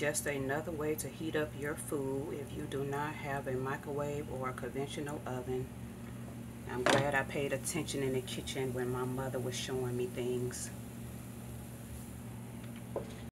just another way to heat up your food if you do not have a microwave or a conventional oven. I'm glad I paid attention in the kitchen when my mother was showing me things.